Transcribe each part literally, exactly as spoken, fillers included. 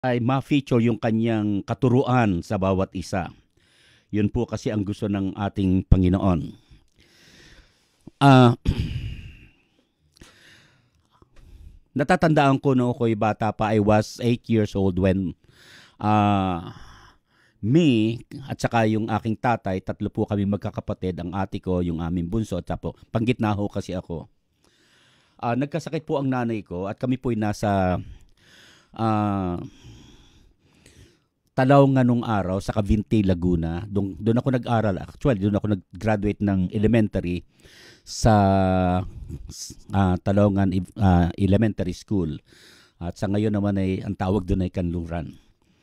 ay ma-feature yung kanyang katuruan sa bawat isa. Yun po kasi ang gusto ng ating Panginoon. Ah, natatandaan ko noong ako'y bata pa, I was eight years old when ah me at saka yung aking tatay, tatlo po kami magkakapatid, ang ate ko, yung aming bunso, at saka po, panggitna ho kasi ako. Ah, nagkasakit po ang nanay ko at kami po'y nasa ah Talaongan nung araw sa Cavinti, Laguna. Doon, doon ako nag-aral. Actually, doon ako nag-graduate ng elementary sa uh, Talaongan uh, Elementary School. At sa ngayon naman ay ang tawag doon ay Kanluran.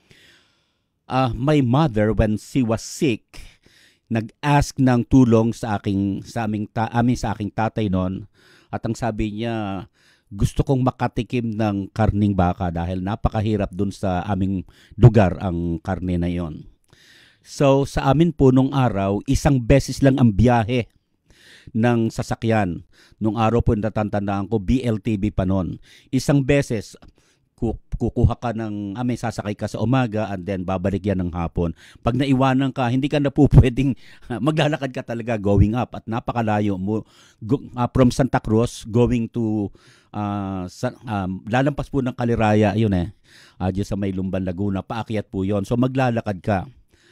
Uh, my mother, when she was sick, nag-ask ng tulong sa aking sa aming ta, amin sa aking tatay noon. At ang sabi niya, gusto kong makatikim ng karning baka dahil napakahirap dun sa aming lugar ang karne na yon. So sa amin po nung araw, isang beses lang ang biyahe ng sasakyan. Nung araw po natatandaan ko, B L T V pa noon. Isang beses, kukuha ka ng, ah, may sasakay ka sa umaga and then babalik yan ng hapon. Pag naiwanan ka, hindi ka na po pwedeng maglalakad ka talaga going up at napakalayo mo go, uh, from Santa Cruz going to uh, sa, um, lalampas po ng Kaliraya, yun eh, uh, dyan sa may Lumban, Laguna, paakyat po yon. So maglalakad ka.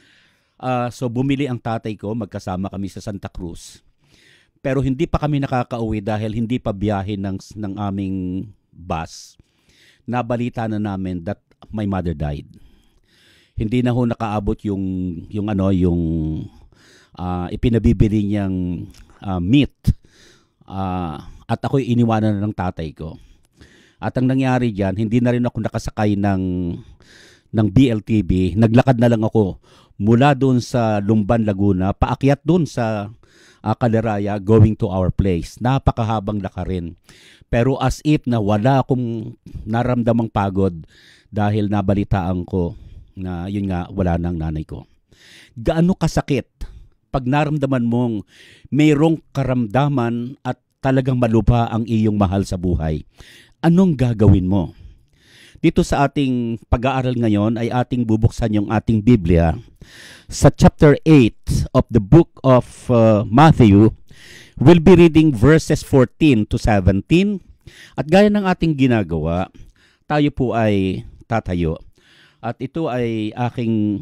Uh, so bumili ang tatay ko, magkasama kami sa Santa Cruz. Pero hindi pa kami nakakauwi dahil hindi pa biyahe ng, ng aming bus. Nabalita na namin that my mother died. Hindi na ho nakaabot yung yung ano yung uh, ipinabibili niyang uh, meat. Uh, at ako'y iniwanan na ng tatay ko. At ang nangyari diyan, hindi na rin ako nakasakay ng ng B L T V. Naglakad na lang ako mula doon sa Lumban, Laguna, paakyat doon sa uh, Kaliraya going to our place. Napakahabang lakarin. Pero as if na wala akong naramdamang pagod dahil nabalitaan ko na yun nga, wala nang nanay ko. Gaano kasakit pag naramdaman mong mayroong karamdaman at talagang malupa ang iyong mahal sa buhay? Anong gagawin mo? Dito sa ating pag-aaral ngayon ay ating bubuksan yung ating Biblia sa chapter eight of the book of uh, Matthew. We'll be reading verses fourteen to seventeen. At gaya ng ating ginagawa, tayo po ay tatayo. At ito ay aking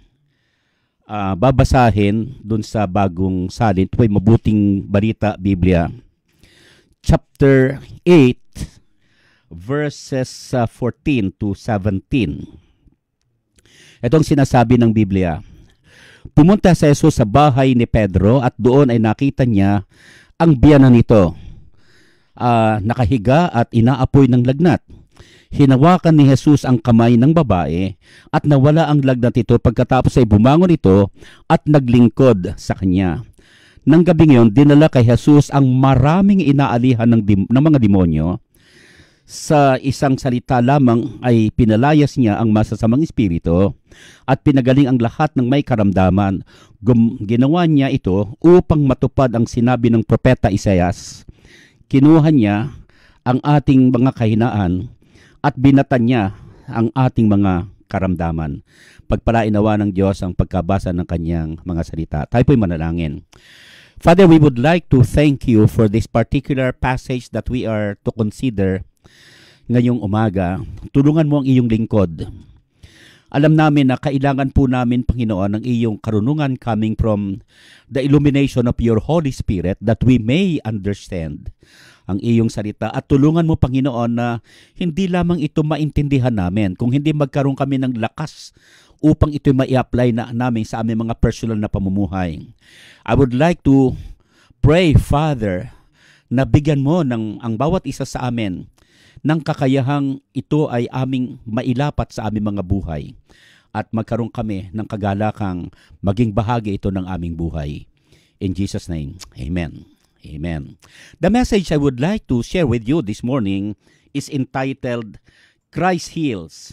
uh, babasahin dun sa bagong salin. Ito ay Mabuting Balita Biblia. Chapter eight, verses uh, fourteen to seventeen. Ito ang sinasabi ng Biblia. Pumunta si Jesus sa bahay ni Pedro at doon ay nakita niya ang biyanan nito, uh, nakahiga at inaapoy ng lagnat. Hinawakan ni Jesus ang kamay ng babae at nawala ang lagnat ito. Pagkatapos ay bumangon ito at naglingkod sa kanya. Nang gabing yon, dinala kay Jesus ang maraming inaalihan ng, dim- ng mga demonyo. Sa isang salita lamang ay pinalayas niya ang masasamang espiritu at pinagaling ang lahat ng may karamdaman. Gum- ginawa niya ito upang matupad ang sinabi ng propeta Isaias. Kinuha niya ang ating mga kahinaan at binatan niya ang ating mga karamdaman. Pagpalain nawa ng Diyos ang pagkabasa ng kanyang mga salita. Tayo po'y manalangin. Father, we would like to thank you for this particular passage that we are to consider ngayong umaga. Tulungan mo ang iyong lingkod. Alam namin na kailangan po namin, Panginoon, ang iyong karunungan coming from the illumination of your Holy Spirit that we may understand ang iyong salita. At tulungan mo, Panginoon, na hindi lamang ito maintindihan namin, kung hindi magkaroon kami ng lakas upang ito mai-apply na namin sa aming mga personal na pamumuhay. I would like to pray, Father, na bigyan mo ng ang bawat isa sa amin ng kakayahang ito ay aming mailapat sa aming mga buhay at magkaroon kami ng kagalakang maging bahagi ito ng aming buhay. In Jesus' name, Amen. Amen. The message I would like to share with you this morning is entitled, Christ Heals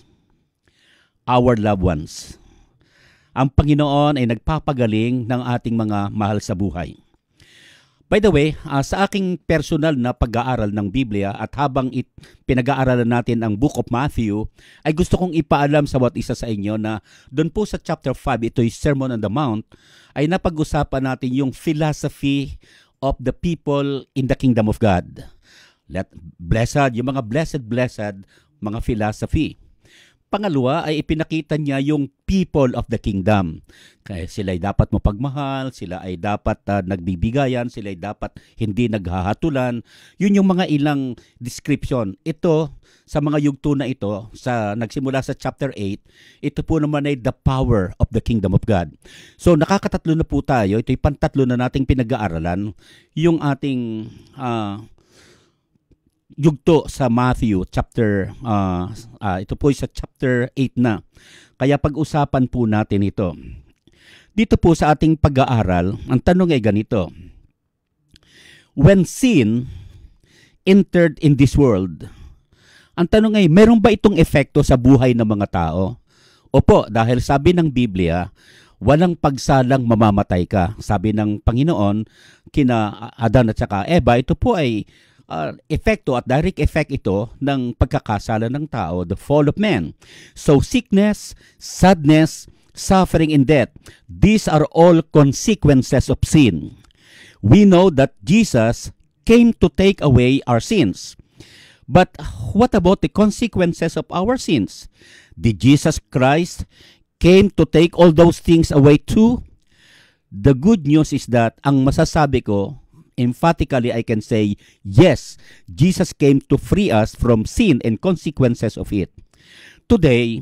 Our Loved Ones. Ang Panginoon ay nagpapagaling ng ating mga mahal sa buhay. By the way, uh, sa aking personal na pag-aaral ng Biblia at habang it, pinag-aaralan natin ang Book of Matthew, ay gusto kong ipaalam sa bawat isa sa inyo na doon po sa chapter five, ito yung Sermon on the Mount, ay napag-usapan natin yung philosophy of the people in the kingdom of God. Let, blessed, yung mga blessed, blessed, mga philosophy. Pangalawa ay ipinakita niya yung people of the kingdom. Kaya sila ay dapat mapagmahal, sila ay dapat uh, nagbibigayan, sila ay dapat hindi naghahatulan. Yun yung mga ilang description. Ito, sa mga yugto na ito, sa nagsimula sa chapter eight, ito po naman ay the power of the kingdom of God. So nakakatatlo na po tayo. Ito yung pantatlo na nating pinag-aaralan. Yung ating Uh, yugto sa Matthew chapter uh, uh, ito po sa chapter eight na. Kaya pag-usapan po natin ito. Dito po sa ating pag-aaral, ang tanong ay ganito. When sin entered in this world, ang tanong ay meron ba itong epekto sa buhay ng mga tao? Opo, dahil sabi ng Biblia, walang pagsalang mamamatay ka. Sabi ng Panginoon kina Adan at saka Eva, ito po ay Uh, epekto at direct effect ito ng pagkakasala ng tao, the fall of man. So sickness, sadness, suffering, and death, these are all consequences of sin. We know that Jesus came to take away our sins. But what about the consequences of our sins? Did Jesus Christ came to take all those things away too? The good news is that ang masasabi ko, emphatically, I can say, yes, Jesus came to free us from sin and consequences of it. Today,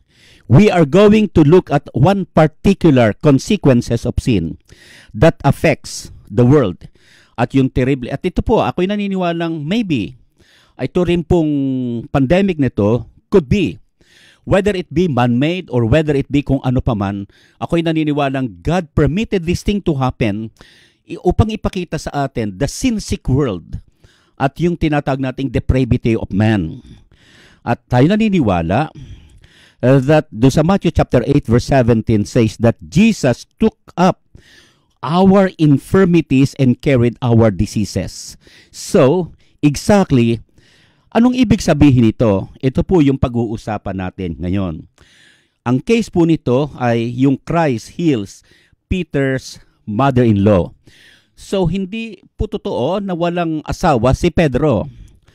we are going to look at one particular consequences of sin that affects the world. At yung terrible, at ito po, ako'y naniniwalang maybe, ito rin pong pandemic nito could be, whether it be man-made or whether it be kung ano pa man, ako'y naniniwalang God permitted this thing to happen upang ipakita sa atin the sin-sick world at yung tinatawag nating depravity of man. At tayo naniniwala uh, that do sa Matthew chapter eight verse seventeen says that Jesus took up our infirmities and carried our diseases. So, exactly, anong ibig sabihin nito? Ito po yung pag-uusapan natin ngayon. Ang case po nito ay yung Christ heals Peter's mother-in-law. So, hindi po totoo na walang asawa si Pedro.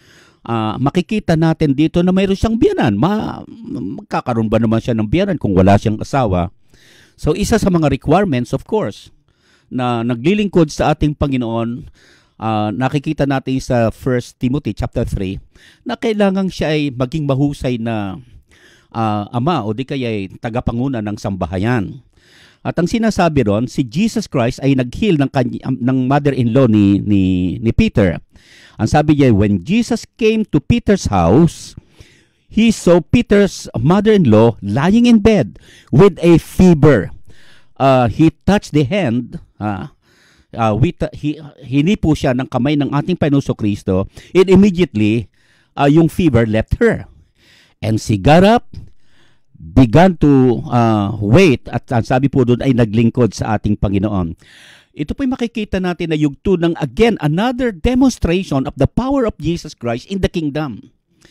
Uh, makikita natin dito na mayroon siyang biyanan. Ma magkakaroon ba naman siya ng biyanan kung wala siyang asawa? So, isa sa mga requirements, of course, na naglilingkod sa ating Panginoon, uh, nakikita natin sa First Timothy chapter three, na kailangan siya ay maging mahusay na uh, ama o di kaya ay tagapanguna ng sambahayan. At ang sinasabi ron, si Jesus Christ ay nag-heal ng, ng mother-in-law ni, ni, ni Peter. Ang sabi niya, when Jesus came to Peter's house, he saw Peter's mother-in-law lying in bed with a fever. Uh, he touched the hand, uh, uh, with, uh, he, hinipo siya ng kamay ng ating Panginoon Kristo, and immediately, uh, yung fever left her. And she got up, began to uh, wait, at ang sabi po doon ay naglingkod sa ating Panginoon. Ito po'y makikita natin na yugto ng again another demonstration of the power of Jesus Christ in the kingdom.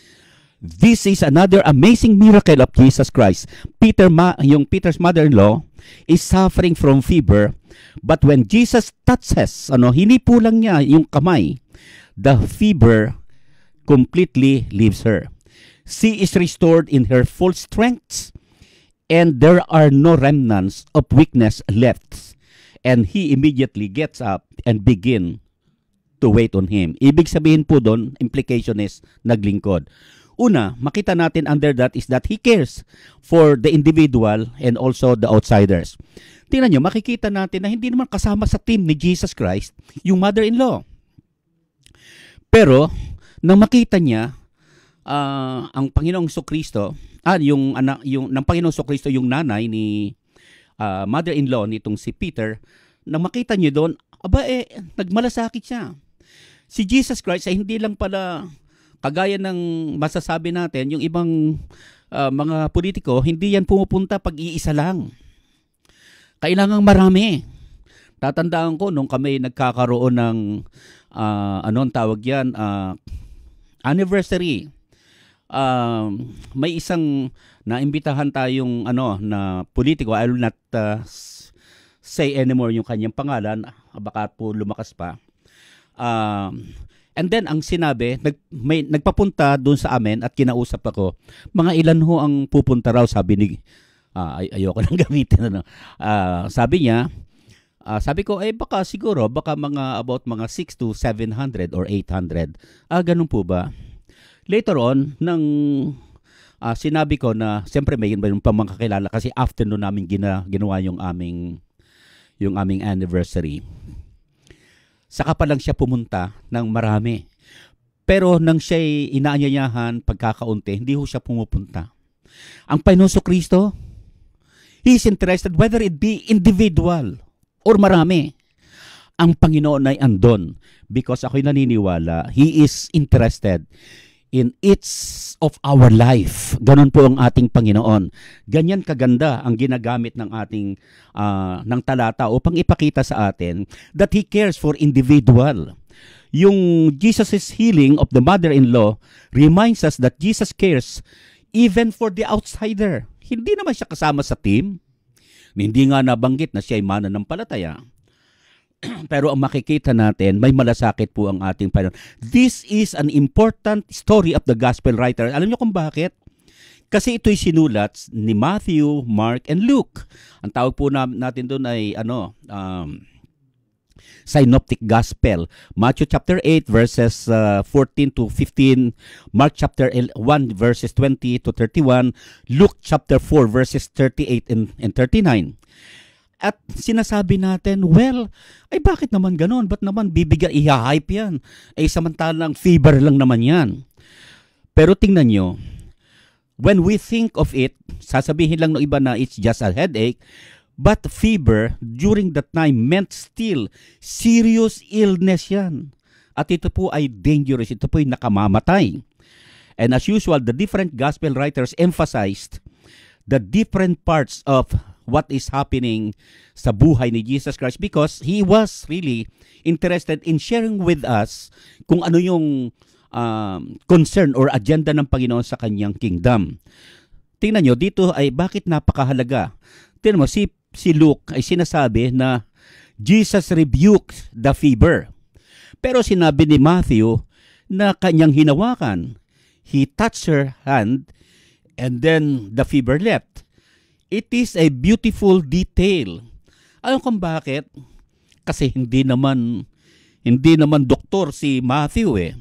This is another amazing miracle of Jesus Christ. Peter, ma, yung Peter's mother-in-law is suffering from fever, but when Jesus touches, ano, hinipo lang niya yung kamay, the fever completely leaves her. She is restored in her full strength, and there are no remnants of weakness left. And he immediately gets up and begin to wait on him. Ibig sabihin po doon, implication is naglingkod. Una, makita natin under that is that he cares for the individual and also the outsiders. Tingnan nyo, makikita natin na hindi naman kasama sa team ni Jesus Christ yung mother-in-law. Pero, nang makita niya, Uh, ang Panginoong Kristo, ah, yung anak, yung ng Panginoong Kristo, yung nanay ni uh, mother-in-law nitong si Peter, nang makita niyo doon, aba eh, nagmalasakit siya. Si Jesus Christ ay hindi lang pala kagaya ng masasabi natin, yung ibang uh, mga politiko, hindi yan pumupunta pag-iisa lang. Kailangang marami. Tatandaan ko nung kami nagkakaroon ng uh, anong tawag yan, uh, anniversary. Um, may isang naimbitahan tayong ano na politiko. I will not uh, say anymore yung kanyang pangalan. Baka po lumakas pa. Um, and then ang sinabi, nag, may, nagpapunta doon sa amin at kinausap ako. Mga ilan ho ang pupunta raw, sabi ni, uh, ay, ayoko nang gamitin. Ano. Uh, sabi niya, uh, sabi ko, eh baka siguro, baka mga about mga six to seven hundred or eight hundred. Ah, ganun po ba? Later on, nang uh, sinabi ko na, siyempre may yung pamangkakilala kasi afternoon namin gina, ginawa yung aming, yung aming anniversary. Saka pa lang siya pumunta ng marami. Pero nang siya'y inaanyayahan pagkakaunti, hindi ho siya pumupunta. Ang Panginoon Kristo, He is interested whether it be individual or marami. Ang Panginoon ay andon because ako'y naniniwala, He is interested in each of our life. Ganon po ang ating Panginoon. Ganyan kaganda ang ginagamit ng ating uh, ng talata upang ipakita sa atin that He cares for individual. Yung Jesus' healing of the mother-in-law reminds us that Jesus cares even for the outsider. Hindi naman siya kasama sa team. Hindi nga nabanggit na siya ay mananampalataya. Pero ang makikita natin, may malasakit po ang ating Panginoon. This is an important story of the gospel writer. Alam niyo kung bakit? Kasi ito'y sinulat ni Matthew, Mark, and Luke. Ang tawag po na, natin doon ay ano, um, synoptic gospel. Matthew chapter eight verses uh, fourteen to fifteen, Mark chapter one verses twenty to thirty-one, Luke chapter four verses thirty-eight and, and thirty-nine. At sinasabi natin, well, ay bakit naman ganon? Ba't naman bibigyan, iha-hype yan? Ay samantalang fever lang naman yan. Pero tingnan nyo, when we think of it, sasabihin lang ng iba na it's just a headache, but fever during that time meant still serious illness yan. At ito po ay dangerous, ito po ay nakamamatay. And as usual, the different gospel writers emphasized the different parts of what is happening sa buhay ni Jesus Christ because He was really interested in sharing with us kung ano yung um, concern or agenda ng Panginoon sa kanyang kingdom. Tingnan nyo, dito ay bakit napakahalaga. Tingnan mo, si, si Luke ay sinasabi na Jesus rebuked the fever. Pero sinabi ni Matthew na kanyang hinawakan. He touched her hand and then the fever left. It is a beautiful detail. Alam kung bakit? Kasi hindi naman hindi naman doktor si Matthew eh.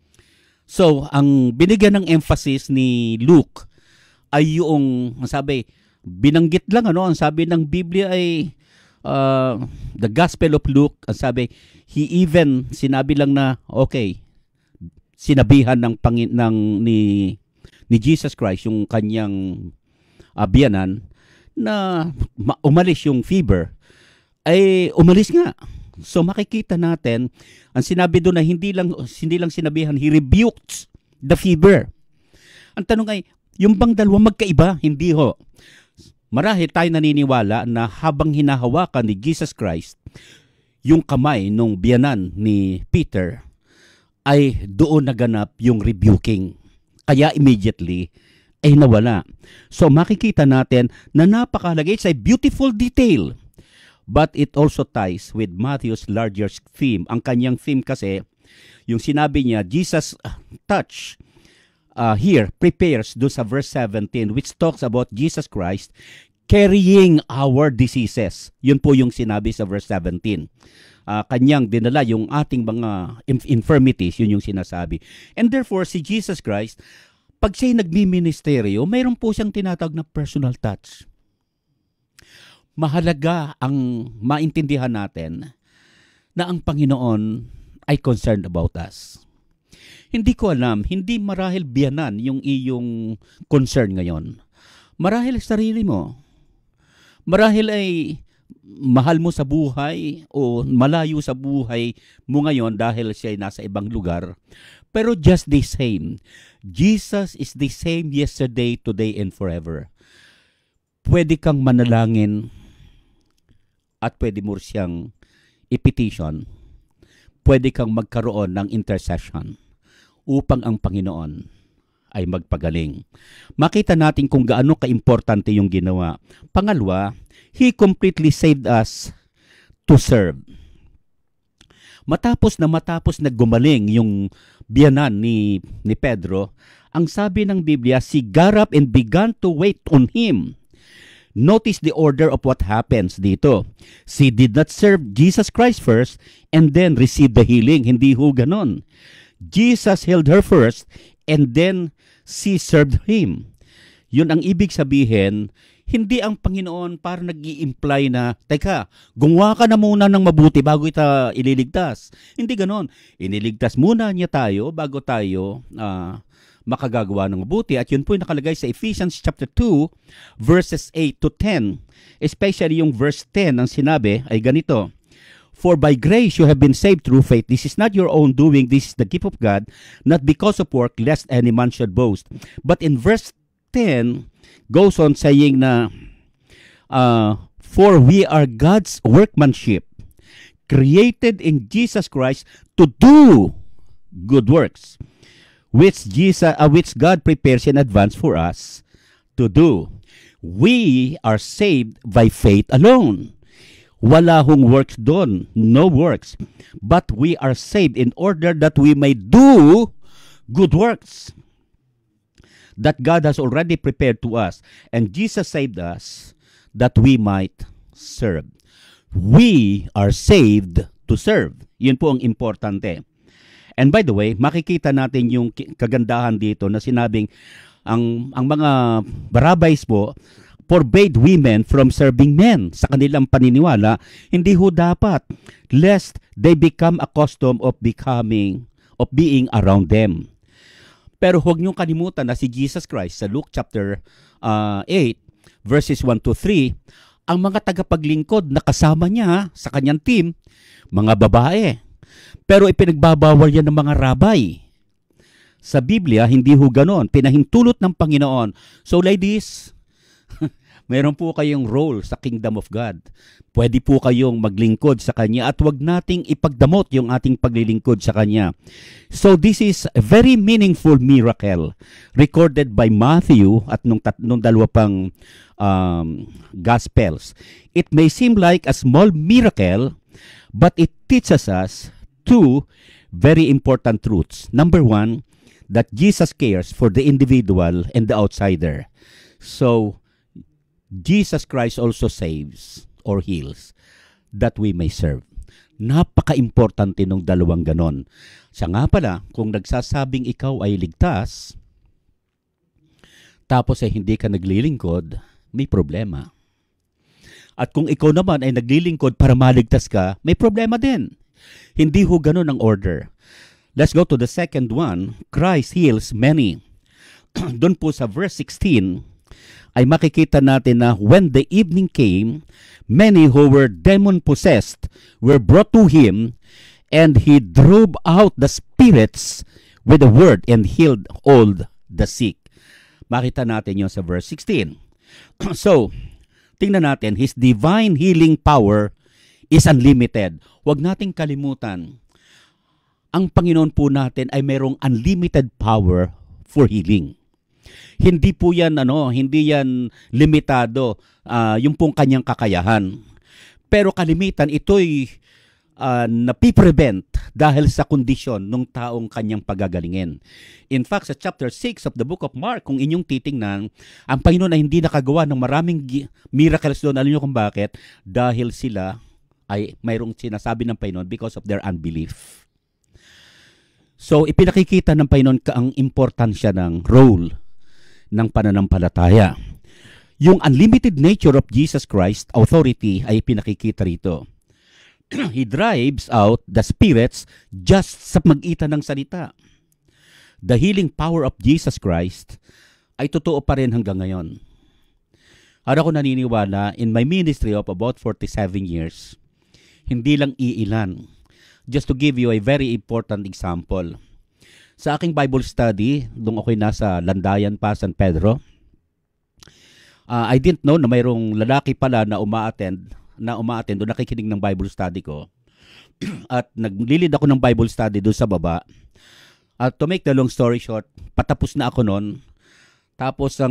So, ang binigyan ng emphasis ni Luke ay yung, sabi, binanggit lang ano, ang sabi ng Biblia ay uh, the Gospel of Luke, ang sabi, he even sinabi lang na okay, sinabihan ng pangin ng ni ni Jesus Christ yung kanyang uh, biyanan na umalis yung fever, ay umalis nga. So makikita natin, ang sinabi doon na hindi lang, hindi lang sinabihan, He rebuked the fever. Ang tanong ay, yung bang dalawa magkaiba? Hindi ho. Marahil tayo naniniwala na habang hinahawakan ni Jesus Christ yung kamay nung biyanan ni Peter, ay doon naganap yung rebuking. Kaya immediately, ay nawala. So makikita natin na napakahalaga. It's a beautiful detail. But it also ties with Matthew's larger theme. Ang kanyang theme kasi, yung sinabi niya, Jesus uh, touch uh, here prepares do sa verse seventeen which talks about Jesus Christ carrying our diseases. Yun po yung sinabi sa verse seventeen. Uh, kanyang dinala yung ating mga infirmities, yun yung sinasabi. And therefore, si Jesus Christ, pag siya'y nagmi-ministeryo, mayroon po siyang tinatawag na personal touch. Mahalaga ang maintindihan natin na ang Panginoon ay concerned about us. Hindi ko alam, hindi marahil biyanan yung iyong concern ngayon. Marahil sarili mo. Marahil ay mahal mo sa buhay o malayo sa buhay mo ngayon dahil siya ay nasa ibang lugar. Pero just the same, Jesus is the same yesterday, today, and forever. Pwede kang manalangin at pwede mo siyang i-petition, pwede kang magkaroon ng intercession upang ang Panginoon ay magpagaling. Makita natin kung gaano kaimportante yung ginawa. Pangalawa, He completely saved us to serve. Matapos na matapos na gumaling yung biyanan ni, ni Pedro, ang sabi ng Biblia, she got up and began to wait on Him. Notice the order of what happens dito. She did not serve Jesus Christ first and then receive the healing. Hindi ho ganon. Jesus healed her first and then she served Him. Yun ang ibig sabihin, hindi ang Panginoon para nag-i-imply na, teka, gumawa ka na muna ng mabuti bago ita ililigtas. Hindi ganon. Iniligtas muna niya tayo bago tayo uh, makagagawa ng mabuti. At yun po yung nakalagay sa Ephesians chapter two, verses eight to ten. Especially yung verse ten, ang sinabi ay ganito, for by grace you have been saved through faith. This is not your own doing. This is the gift of God, not because of work, lest any man should boast. But in verse ten, goes on saying na, uh, for we are God's workmanship, created in Jesus Christ to do good works, which Jesus, uh, which God prepares in advance for us to do. We are saved by faith alone. Wala hong works doon, no works. But we are saved in order that we may do good works that God has already prepared to us. And Jesus saved us that we might serve. We are saved to serve. Yun po ang importante. And by the way, makikita natin yung kagandahan dito na sinabing ang, ang mga rabbis po forbade women from serving men. Sa kanilang paniniwala, hindi ho dapat, lest they become accustomed of becoming, of being around them. Pero huwag niyong kalimutan na si Jesus Christ sa Luke chapter uh, eight, verses one to three, ang mga tagapaglingkod na kasama niya sa kanyang team, mga babae. Pero ipinagbabawal yan ng mga rabay. Sa Biblia, hindi ho ganon. Pinahintulot ng Panginoon. So ladies, meron po kayong role sa kingdom of God. Pwede po kayong maglingkod sa Kanya at wag nating ipagdamot yung ating paglilingkod sa Kanya. So this is a very meaningful miracle recorded by Matthew at nung, tat, nung dalawa pang um, Gospels. It may seem like a small miracle, but it teaches us two very important truths. Number one, that Jesus cares for the individual and the outsider. So, Jesus Christ also saves or heals that we may serve. Napaka-importante nung dalawang ganon. Siya nga pala, kung nagsasabing ikaw ay ligtas, tapos ay hindi ka naglilingkod, may problema. At kung ikaw naman ay naglilingkod para maligtas ka, may problema din. Hindi ho ganon ang order. Let's go to the second one. Christ heals many. Doon po sa verse sixteen, ay makikita natin na when the evening came, many who were demon-possessed were brought to Him, and He drove out the spirits with a word and healed all the sick. Makita natin yun sa verse sixteen. So, tingnan natin, His divine healing power is unlimited. Huwag nating kalimutan, ang Panginoon po natin ay mayroong unlimited power for healing. Hindi po yan, ano, hindi yan limitado, uh, yung pong kanyang kakayahan. Pero kalimitan, ito'y uh, napiprevent dahil sa kondisyon ng taong kanyang pagagalingin. In fact, sa chapter six of the book of Mark, kung inyong titingnan, ang Panginoon ay hindi nakagawa ng maraming miracles doon. Alam niyo kung bakit? Dahil sila ay mayroong sinasabi ng Panginoon because of their unbelief. So, ipinakikita ng Panginoon ang importansya ng role ng pananampalataya. Yung unlimited nature of Jesus Christ, authority, ay pinakikita rito. He drives out the spirits just sa mag-itan ng salita. The healing power of Jesus Christ ay totoo pa rin hanggang ngayon. At ako naniniwala, in my ministry of about forty-seven years, hindi lang iilan. Just to give you a very important example. Sa aking Bible study, nung ako'y nasa Landayan pa, San Pedro, uh, I didn't know na mayroong lalaki pala na umaattend, na umaattend o nakikinig ng Bible study ko. At naglilid ako ng Bible study doon sa baba. At to make the long story short, patapos na ako noon. Tapos ang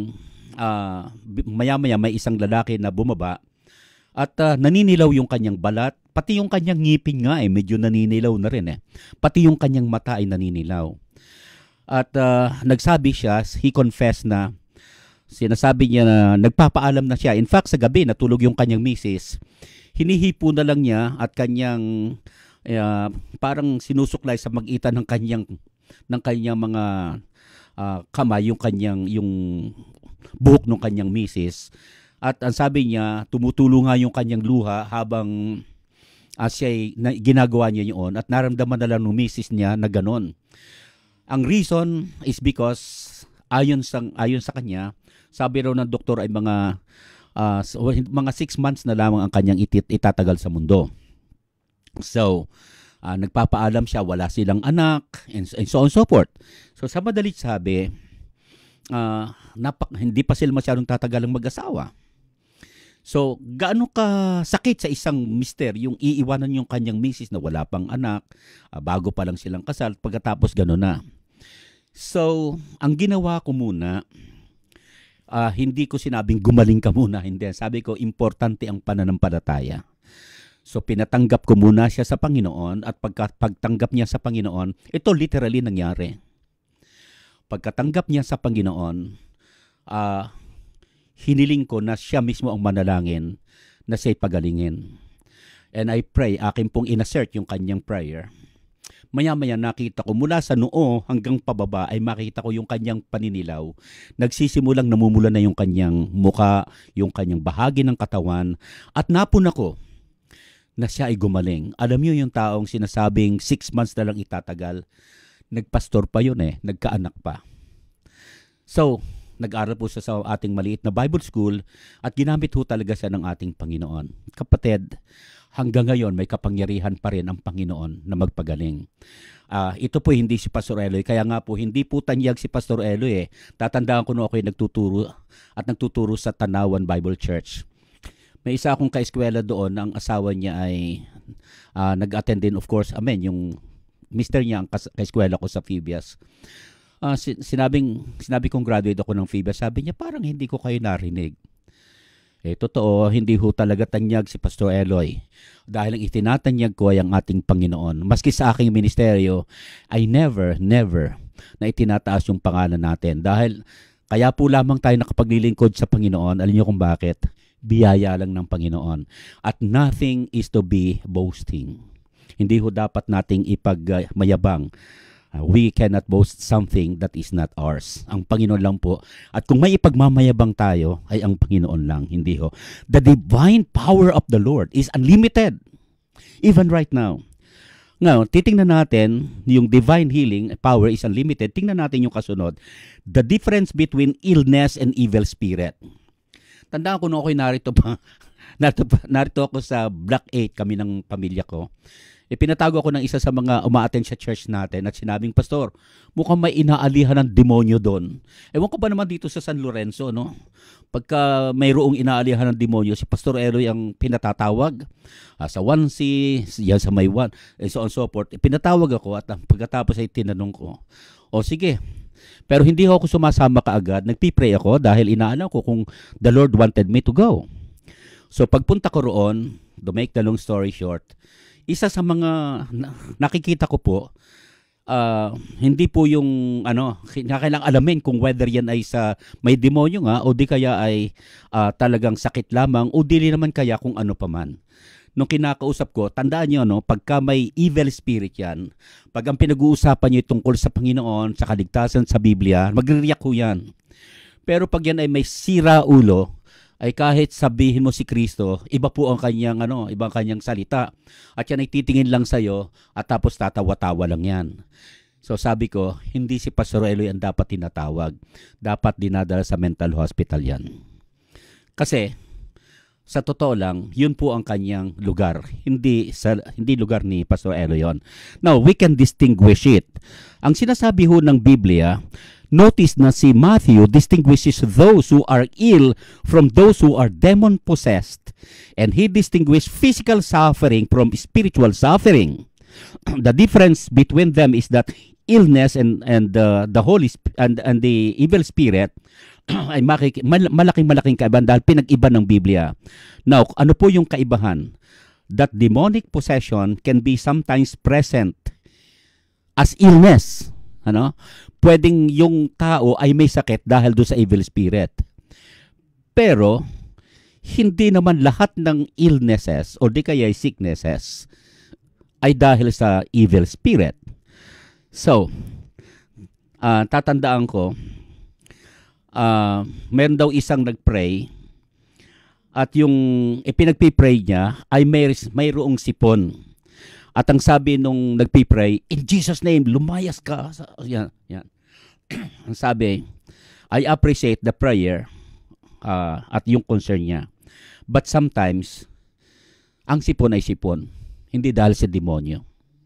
uh, maya-maya may isang lalaki na bumaba at uh, naninilaw yung kanyang balat, pati yung kanyang ngipin nga eh, medyo naninilaw na rin eh. Pati yung kanyang mata ay naninilaw. At uh, nagsabi siya, he confessed na, sinasabi niya na nagpapaalam na siya. In fact, sa gabi natulog yung kanyang misis. Hinihipo na lang niya at kanyang uh, parang sinusuklay sa magitan ng kanyang ng kanyang mga uh, kamay yung kanyang yung buhok ng kanyang misis. At ang sabi niya, tumutulo nga yung kanyang luha habang uh, siya na, ginagawa niya yun at naramdaman na lang ng misis niya na ganon. Ang reason is because ayon sa ayon sa kanya, sabi raw ng doktor ay mga Uh, so, mga six months na lamang ang kanyang itit, itatagal sa mundo. So, uh, nagpapaalam siya, wala silang anak, and, and so on and so forth. So, sa madalit sabi, uh, napak, hindi pa sila masyadong tatagalang mag-asawa. So, gaano ka sakit sa isang mister yung iiwanan yung kanyang misis na wala pang anak, uh, bago pa lang silang kasal, pagkatapos gano'n na. So, ang ginawa ko muna, Uh, hindi ko sinabing gumaling ka muna, hindi. Sabi ko, importante ang pananampalataya. So, pinatanggap ko muna siya sa Panginoon at pagka, pagtanggap niya sa Panginoon, ito literally nangyari. Pagkatanggap niya sa Panginoon, uh, hiniling ko na siya mismo ang manalangin na siya'y pagalingin. And I pray, akin pong inassert yung kanyang prayer. Maya-maya nakita ko mula sa noo hanggang pababa ay makita ko yung kanyang paninilaw. Nagsisimulang namumula na yung kanyang muka, yung kanyang bahagi ng katawan. At napun ako na siya ay gumaling. Alam niyo yung taong sinasabing six months na lang itatagal. Nagpastor pa yun eh, nagkaanak pa. So, nag-aral po siya sa ating maliit na Bible school at ginamit ho talaga siya ng ating Panginoon. Kapatid, hanggang ngayon may kapangyarihan pa rin ang Panginoon na magpagaling. Uh, ito po hindi si Pastor Eloy, kaya nga po hindi po tanyag si Pastor Eloy eh. Tatandaan ko na ako'y nagtuturo at nagtuturo sa Tanawan Bible Church. May isa akong kaeskwela doon, ang asawa niya ay uh, nag-attend din of course, amen, yung mister niya ang kaeskwela ko sa Phoebias. Uh, sinabing, sinabi kong graduate ako ng Phoebias, sabi niya parang hindi ko kayo narinig. Eh, totoo, hindi ho talaga tanyag si Pastor Eloy. Dahil ang itinatanyag ko ay ang ating Panginoon. Maski sa aking ministeryo, ay never, never na itinataas yung pangalan natin. Dahil kaya po lamang tayo nakapaglilingkod sa Panginoon. Alam niyo kung bakit? Biyaya lang ng Panginoon. At nothing is to be boasting. Hindi ho dapat nating ipagmayabang. Uh, we cannot boast something that is not ours. Ang Panginoon lang po. At kung may ipagmamayabang tayo, ay ang Panginoon lang, hindi ho. The divine power of the Lord is unlimited. Even right now. Ngayon, titingnan natin, yung divine healing power is unlimited. Tingnan natin yung kasunod. The difference between illness and evil spirit. Tandaan ko na ako'y narito pa. narito, pa, narito ako sa Block eight, kami ng pamilya ko. Ipinatago ako ng isa sa mga uma-attend sa church natin at sinabing, Pastor, mukhang may inaalihan ng demonyo doon. Ewan ko ba naman dito sa San Lorenzo, no? Pagka mayroong inaalihan ng demonyo, si Pastor Eloy ang pinatatawag. Uh, sa one C, yan sa may one, and so on so forth. Ipinatawag ako at pagkatapos ay tinanong ko, o sige, pero hindi ako sumasama kaagad. Nagpipray ako dahil inaalam ko kung the Lord wanted me to go. So pagpunta ko roon, to make the long story short, isa sa mga nakikita ko po, uh, hindi po yung ano, kailangang alamin kung whether yan ay sa may demonyo nga o di kaya ay uh, talagang sakit lamang o dili naman kaya kung ano pa man. Nung kinakausap ko, tandaan nyo, no, pagka may evil spirit yan, pag ang pinag-uusapan nyo tungkol sa Panginoon, sa kaligtasan sa Biblia, magre-react ko yan. Pero pag yan ay may sira ulo, ay kahit sabihin mo si Kristo, iba po ang kanyang ano, ibang kanyang salita. At yan ay titingin lang sa iyo at tapos tatawa-tawa lang yan. So sabi ko, hindi si Pastor Eloy ang dapat tinatawag. Dapat dinadala sa mental hospital yan. Kasi sa totoo lang, yun po ang kanyang lugar. Hindi sa hindi lugar ni Pastor Eloy yon. Now, we can distinguish it. Ang sinasabi ho ng Biblia, Notice na si Matthew distinguishes those who are ill from those who are demon-possessed. And he distinguishes physical suffering from spiritual suffering. The difference between them is that illness and and uh, the holy sp- and and the evil spirit ay makik- mal- malaking-malaking kaibahan dahil pinag-iba ng Biblia. Now, ano po yung kaibahan? That demonic possession can be sometimes present as illness. Ano? Pwedeng yung tao ay may sakit dahil do sa evil spirit. Pero hindi naman lahat ng illnesses o di kaya sicknesses ay dahil sa evil spirit. So, uh, tatandaan ko, uh, meron daw isang nagpray at yung ipinagpipray niya ay may, mayroong sipon. At ang sabi nung nagpipray, in Jesus' name, lumayas ka. Yan, yan. Ang sabi, I appreciate the prayer uh, at yung concern niya. But sometimes, ang sipon ay sipon. Hindi dahil sa demonyo.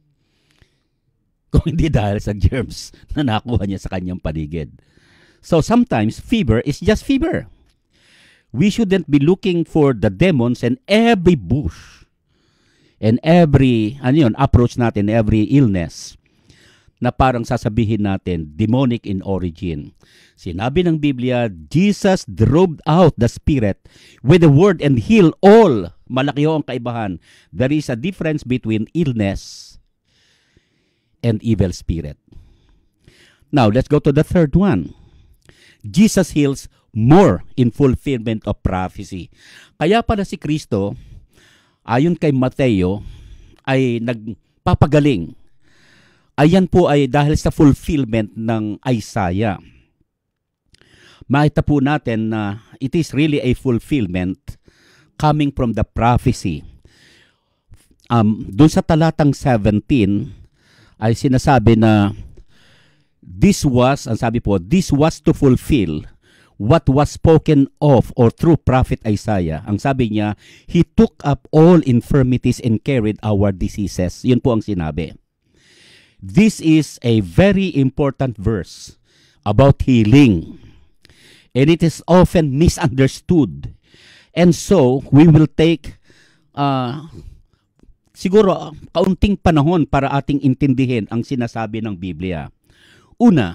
Kung hindi dahil sa germs na nakuha niya sa kanyang paligid. So sometimes, fever is just fever. We shouldn't be looking for the demons in every bush. And every, ano yun, approach natin, every illness na parang sasabihin natin, demonic in origin. Sinabi ng Biblia, Jesus drove out the spirit with the word and healed all. Malaki ho ang kaibahan. There is a difference between illness and evil spirit. Now, let's go to the third one. Jesus heals more in fulfillment of prophecy. Kaya pala si Kristo, ayon kay Mateo, ay nagpapagaling. Ayan po ay dahil sa fulfillment ng Isaiah. Makita po natin na it is really a fulfillment coming from the prophecy. Um, doon sa talatang seventeen ay sinasabi na this was, ang sabi po, this was to fulfill what was spoken of or through prophet Isaiah. Ang sabi niya, he took up all infirmities and carried our diseases. Yun po ang sinabi. This is a very important verse about healing. And it is often misunderstood. And so, we will take uh, siguro kaunting panahon para ating intindihin ang sinasabi ng Biblia. Una,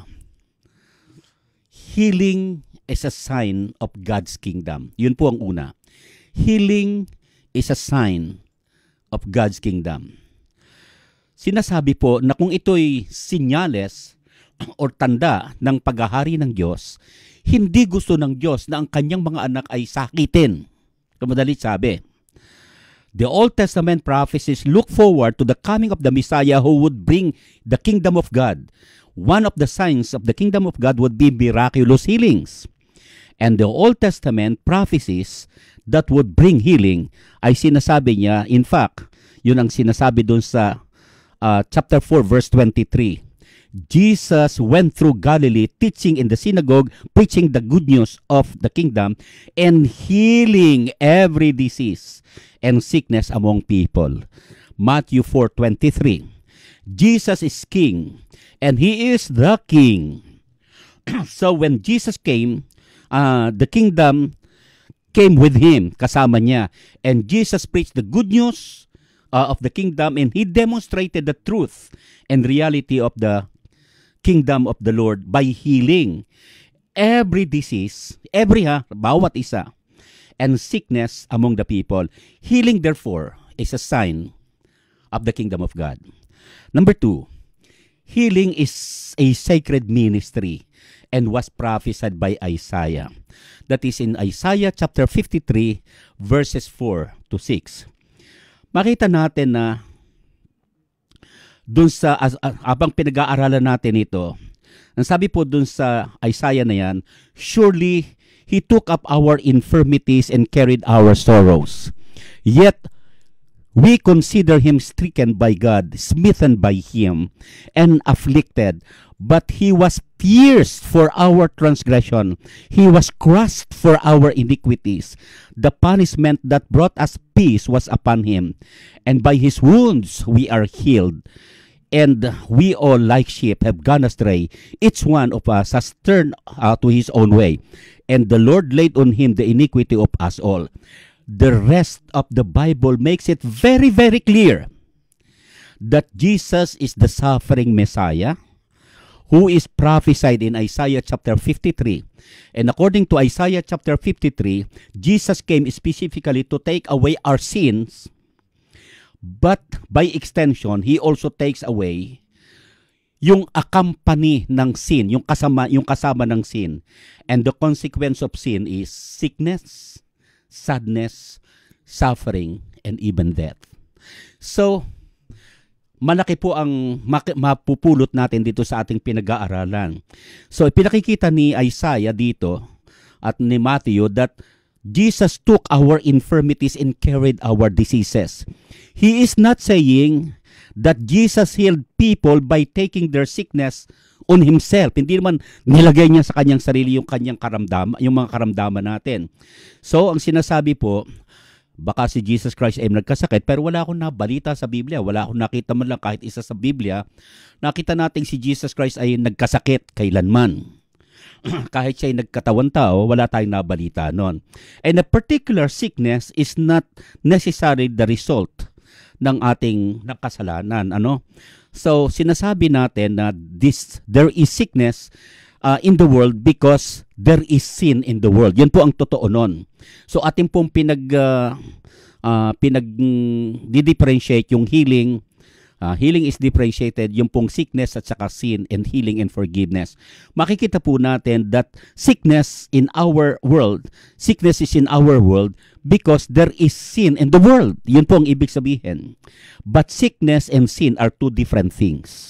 healing is a sign of God's kingdom. Yun po ang una. Healing is a sign of God's kingdom. Sinasabi po na kung ito'y sinyales o tanda ng paghahari ng Diyos, hindi gusto ng Diyos na ang kanyang mga anak ay sakitin. Kamadali sabi, the Old Testament prophecies look forward to the coming of the Messiah who would bring the kingdom of God. One of the signs of the kingdom of God would be miraculous healings. And the Old Testament prophecies that would bring healing ay sinasabi niya, in fact, yun ang sinasabi dun sa uh, chapter four verse twenty-three. Jesus went through Galilee teaching in the synagogue, preaching the good news of the kingdom, and healing every disease and sickness among people. Matthew four twenty-three. Jesus is king, and he is the king. So when Jesus came, Uh, the kingdom came with him, kasama niya. And Jesus preached the good news uh, of the kingdom, and he demonstrated the truth and reality of the kingdom of the Lord by healing every disease, every ha, bawat isa, and sickness among the people. Healing, therefore, is a sign of the kingdom of God. Number two, healing is a sacred ministry and was prophesied by Isaiah. That is in Isaiah chapter fifty-three, verses four to six. Makita natin na dun sa, as, as, abang pinag-aaralan natin ito, ang sabi po dun sa Isaiah na yan, surely he took up our infirmities and carried our sorrows. Yet, we consider him stricken by God, smitten by him, and afflicted. But he was pierced for our transgression. He was crushed for our iniquities. The punishment that brought us peace was upon him, and by his wounds we are healed. And we all like sheep have gone astray. Each one of us has turned uh, to his own way. And the Lord laid on him the iniquity of us all. The rest of the Bible makes it very, very clear that Jesus is the suffering Messiah who is prophesied in Isaiah chapter fifty-three. And according to Isaiah chapter fifty-three, Jesus came specifically to take away our sins. But by extension, He also takes away yung accompany ng sin, yung kasama, yung kasama ng sin. And the consequence of sin is sickness, sadness, suffering, and even death. So, malaki po ang mapupulot natin dito sa ating pinag-aaralan. So, pinakikita ni Isaiah dito at ni Matthew that Jesus took our infirmities and carried our diseases. He is not saying that Jesus healed people by taking their sickness on Himself. Hindi naman nilagay niya sa kanyang sarili yung kanyang karamdaman, yung mga karamdaman natin. So, ang sinasabi po, baka si Jesus Christ ay nagkasakit, pero wala akong nabalita sa Biblia. Wala akong nakita man lang kahit isa sa Biblia. Nakita natin si Jesus Christ ay nagkasakit kailanman. Kahit siya ay nagkatawan tao, wala tayong nabalita noon. And a particular sickness is not necessarily the result ng ating nakasalanan. Ano? So, sinasabi natin na this, there is sickness uh, in the world because there is sin in the world. Yan po ang totoo nun. So, ating pong pinag, uh, uh, pinag-differentiate yung healing. Uh, healing is differentiated, yung pong sickness at saka sin, and healing and forgiveness. Makikita po natin that sickness in our world, sickness is in our world because there is sin in the world. Yun po ang ibig sabihin. But sickness and sin are two different things.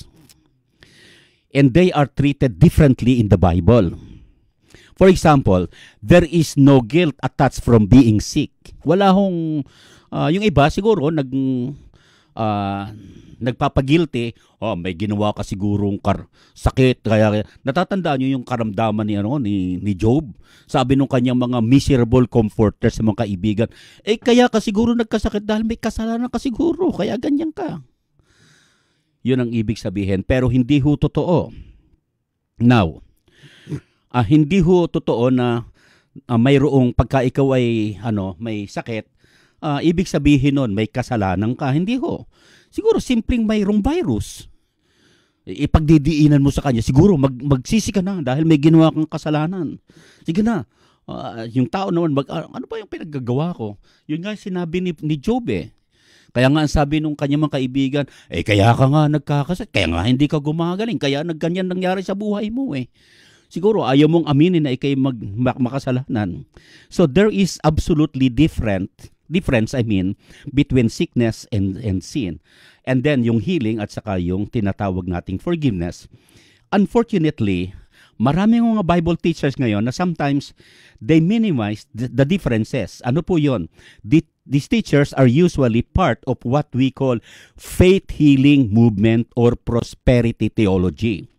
And they are treated differently in the Bible. For example, there is no guilt attached from being sick. Wala hong, uh, yung iba siguro, nag... Uh, nagpapagilty, oh, may ginawa ka sigurong kar sakit, kaya natatandaan niyo yung karamdaman ni ano ni ni Job. Sabi nung kanyang mga miserable comforters sa mga kaibigan, eh kaya ka siguro nagkasakit dahil may kasalanan ka siguro, kaya ganyan ka. Yun ang ibig sabihin, pero hindi ho totoo. Now, uh, hindi ho totoo na uh, mayroong pagka ikaw ay ano, may sakit, uh, ibig sabihin nun may kasalanan ka. Hindi ho. Siguro simpleng mayroong virus. Ipagdidiinan mo sa kanya, siguro mag, magsisi ka na dahil may ginawa kang kasalanan. Sige na. Uh, yung tao naman, mag, uh, ano ba yung pinaggagawa ko? Yun nga sinabi ni, ni Job eh. Kaya nga sabi nung kanyang mga kaibigan, eh kaya ka nga nagkakasakit, kaya nga hindi ka gumagaling, kaya nagganyan nangyari sa buhay mo eh. Siguro ayaw mong aminin na ikay mag, makasalanan. So there is absolutely different difference, I mean, between sickness and, and sin. And then yung healing at saka yung tinatawag nating forgiveness. Unfortunately, maraming mga Bible teachers ngayon na sometimes they minimize the, the differences. Ano po yun? The, these teachers are usually part of what we call faith healing movement or prosperity theology.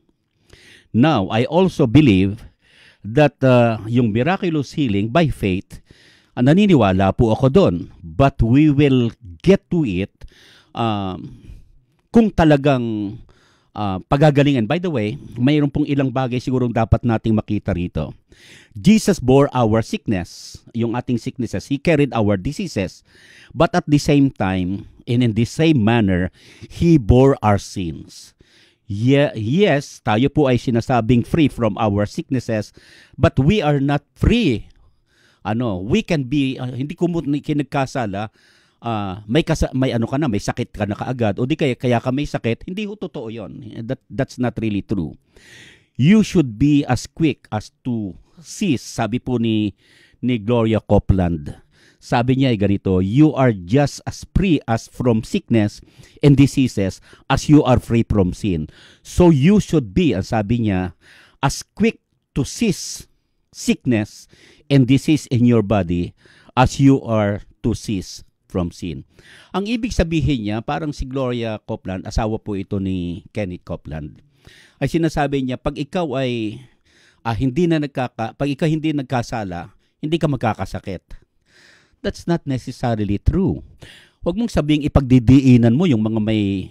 Now, I also believe that uh, yung miraculous healing by faith, naniniwala po ako doon. But we will get to it um, kung talagang uh, pagagalingan. By the way, mayroon pong ilang bagay siguro dapat nating makita rito. Jesus bore our sickness, yung ating sicknesses. He carried our diseases. But at the same time, and in the same manner, He bore our sins. Yeah, yes, tayo po ay sinasabing free from our sicknesses, but we are not free. Ano, we can be uh, hindi ko kinagkasala, uh, may kasa, may ano ka na, may sakit ka na kaagad o di kaya kaya ka may sakit, hindi ho totoo 'yon. That that's not really true. You should be as quick as to cease, sabi po ni ni Gloria Copeland. Sabi niya ay ganito, you are just as free as from sickness and diseases as you are free from sin. So you should be, ang sabi niya, as quick to cease sickness and disease in your body as you are to cease from sin. Ang ibig sabihin niya, parang si Gloria Copeland, asawa po ito ni Kenneth Copeland, ay sinasabi niya, pag ikaw ay ah, hindi na nagkaka, pag ikaw hindi nagkasala, hindi ka magkakasakit. That's not necessarily true. Huwag mong sabihing ipagdidiinan mo yung mga may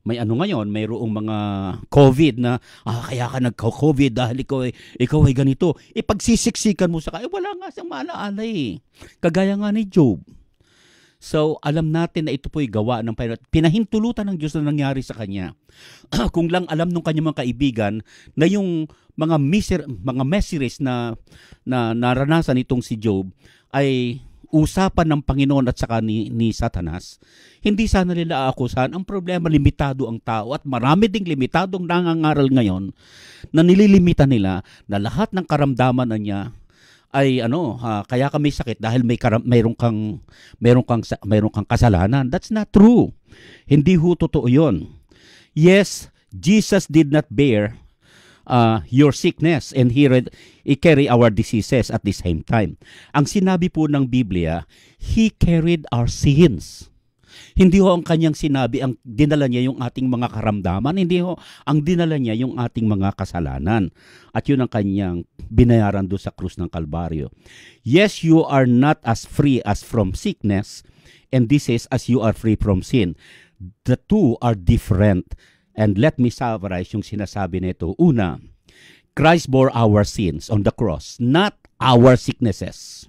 may ano ngayon, mayroong mga COVID na, ah, kaya ka nagka-COVID dahil ikaw ay, ikaw ay ganito. Ipagsisiksikan mo sa kanya, eh, wala nga siyang maalaala eh. Kagaya nga ni Job. So, alam natin na ito po'y gawa ng Panginoon. Pinahintulutan ng Diyos na nangyari sa kanya. Kung lang alam ng kanyang mga kaibigan na yung mga miser, mga miseries na, na naranasan itong si Job ay usapan ng Panginoon at saka ni, ni Satanas, hindi sana nila aakusahan. Ang problema, limitado ang tao at marami ding limitadong nangangaral ngayon na nililimitan nila na lahat ng karamdaman na niya ay ano, ha, kaya ka may sakit dahil may karam, mayroong kang mayroong kang mayroong kang kasalanan. That's not true. Hindi ho totoo 'yon. Yes, Jesus did not bear uh, your sickness and he, read, he carry our diseases at the same time. Ang sinabi po ng Biblia, He carried our sins. Hindi ho ang kanyang sinabi, ang dinala niya yung ating mga karamdaman. Hindi ho, ang dinala niya yung ating mga kasalanan. At yun ang kanyang binayaran doon sa krus ng Kalbaryo. Yes, you are not as free as from sickness, and this is as you are free from sin. The two are different. And let me summarize yung sinasabi nito. Una, Christ bore our sins on the cross, not our sicknesses.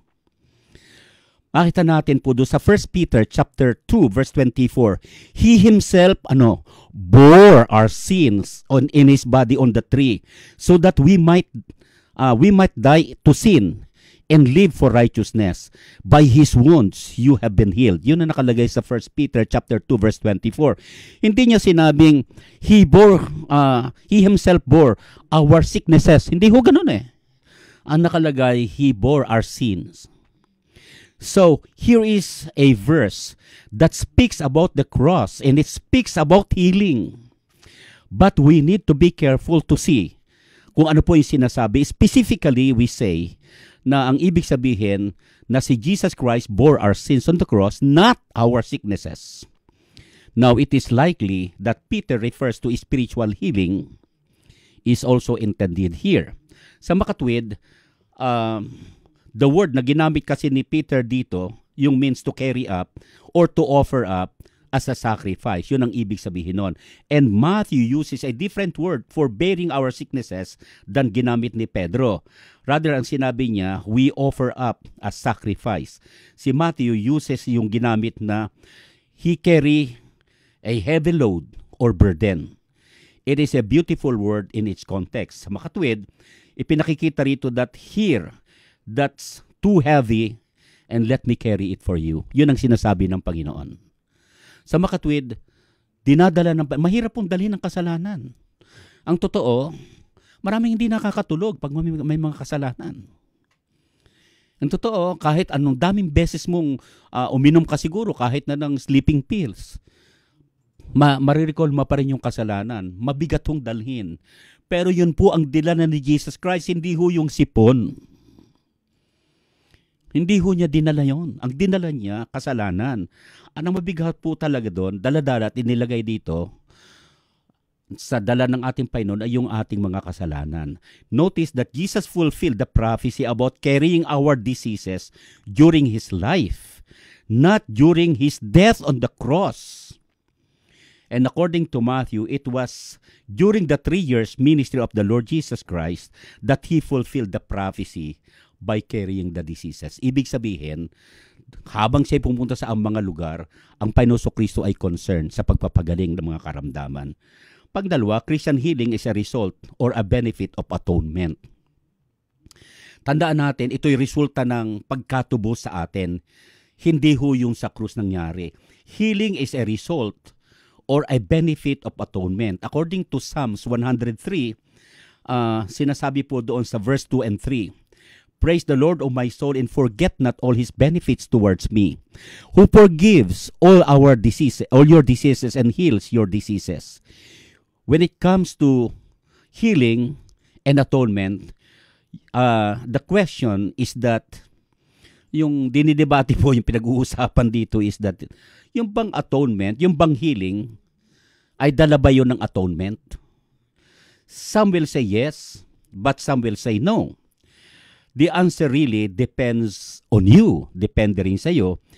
Makita natin po doon sa First Peter chapter two verse twenty-four. He himself ano bore our sins on in his body on the tree so that we might uh, we might die to sin and live for righteousness. By his wounds you have been healed. Yun na nakalagay sa First Peter chapter two verse twenty-four. Hindi niya sinabing he bore uh, he himself bore our sicknesses. Hindi ho ganoon eh. Ang nakalagay, he bore our sins. So, here is a verse that speaks about the cross and it speaks about healing. But we need to be careful to see kung ano po yung sinasabi. Specifically, we say na ang ibig sabihin na si Jesus Christ bore our sins on the cross, not our sicknesses. Now, it is likely that Peter refers to spiritual healing is also intended here. Sa makatwid, um, the word na ginamit kasi ni Peter dito, yung means to carry up or to offer up as a sacrifice. Yun ang ibig sabihin nun. And Matthew uses a different word for bearing our sicknesses than ginamit ni Pedro. Rather, ang sinabi niya, we offer up as sacrifice. Si Matthew uses yung ginamit na he carry a heavy load or burden. It is a beautiful word in its context. Sa makatwid, ipinakikita rito that here, that's too heavy and let me carry it for you. Yun ang sinasabi ng Panginoon. Sa makatwid, dinadala ng, mahirap pong dalhin ng kasalanan. Ang totoo, maraming hindi nakakatulog pag may, may mga kasalanan. Ang totoo, kahit anong daming beses mong uh, uminom ka siguro, kahit na ng sleeping pills, ma marirecall mo pa rin yung kasalanan. Mabigat hong dalhin. Pero yun po ang dilala ni Jesus Christ, hindi ho yung sipon. Hindi ho niya dinala yon. Ang dinala niya, kasalanan. Ang mabigat po talaga doon, dala-dala at inilagay dito sa dala ng ating Panginoon ay yung ating mga kasalanan. Notice that Jesus fulfilled the prophecy about carrying our diseases during His life, not during His death on the cross. And according to Matthew, it was during the three years ministry of the Lord Jesus Christ that He fulfilled the prophecy by carrying the diseases. Ibig sabihin, habang siya pumunta sa ang mga lugar, ang Panginoon Kristo ay concerned sa pagpapagaling ng mga karamdaman. Pagdalawa, Christian healing is a result or a benefit of atonement. Tandaan natin, ito'y resulta ng pagkatubo sa atin. Hindi ho yung sa krus nangyari. Healing is a result or a benefit of atonement. According to Psalms one hundred three, uh, sinasabi po doon sa verse two and three, Praise the Lord, O my soul, and forget not all His benefits towards me, who forgives all our diseases, all your diseases, and heals your diseases. When it comes to healing and atonement, uh, the question is that, yung dinidebate po, yung pinag-uusapan dito is that, yung bang atonement, yung bang healing, ay dala ba yun ng atonement? Some will say yes, but some will say no. The answer really depends on you. Depende rin sa iyo.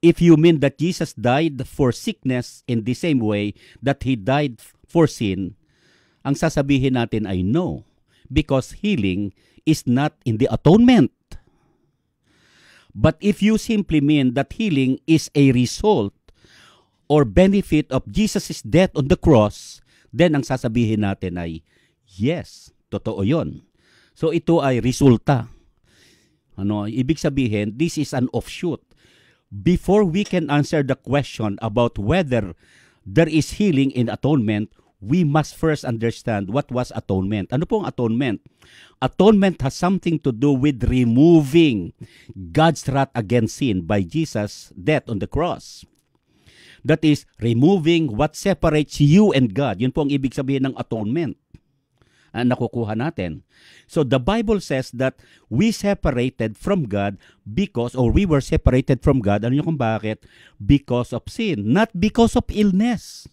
If you mean that Jesus died for sickness in the same way that He died for sin, ang sasabihin natin ay no, because healing is not in the atonement. But if you simply mean that healing is a result or benefit of Jesus' death on the cross, then ang sasabihin natin ay yes, totoo yon. So ito ay resulta. Ano, ibig sabihin, this is an offshoot. Before we can answer the question about whether there is healing in atonement, we must first understand what was atonement. Ano pong atonement? Atonement has something to do with removing God's wrath against sin by Jesus' death on the cross. That is, removing what separates you and God. Yun po ang ibig sabihin ng atonement. Ang nakukuha natin. So the Bible says that we separated from God because, or we were separated from God, ano nyo kung bakit? Because of sin, not because of illness.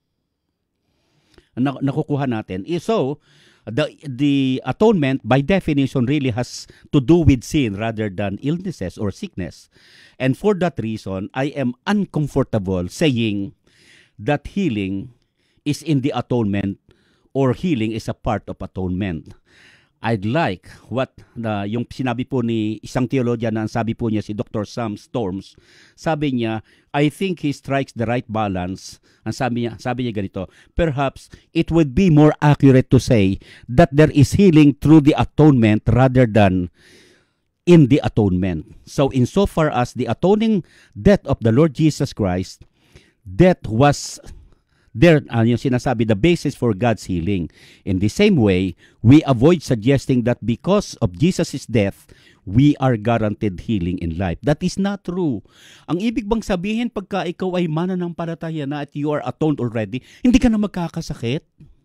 Ang nakukuha natin. So, the, the atonement by definition really has to do with sin rather than illnesses or sickness. And for that reason, I am uncomfortable saying that healing is in the atonement or healing is a part of atonement. I'd like what uh, yung sinabi po ni isang theologian na ang sabi po niya si Doctor Sam Storms, sabi niya, I think he strikes the right balance. Ang sabi niya, sabi niya ganito, perhaps it would be more accurate to say that there is healing through the atonement rather than in the atonement. So insofar as the atoning death of the Lord Jesus Christ, death was there, uh, yung sinasabi, the basis for God's healing. In the same way, we avoid suggesting that because of Jesus' death, we are guaranteed healing in life. That is not true. Ang ibig bang sabihin, pagka ikaw ay mananampalataya na at you are atoned already, hindi ka na magkakasakit?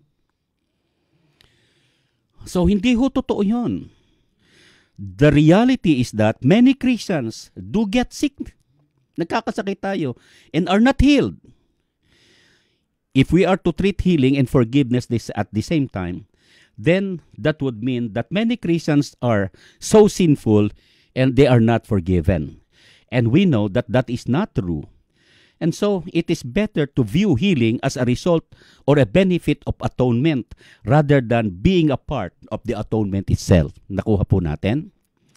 So, hindi ho totoo yun. The reality is that many Christians do get sick. Nagkakasakit tayo and are not healed. If we are to treat healing and forgiveness this at the same time, then that would mean that many Christians are so sinful and they are not forgiven. And we know that that is not true. And so, it is better to view healing as a result or a benefit of atonement rather than being a part of the atonement itself. Nakuha po natin?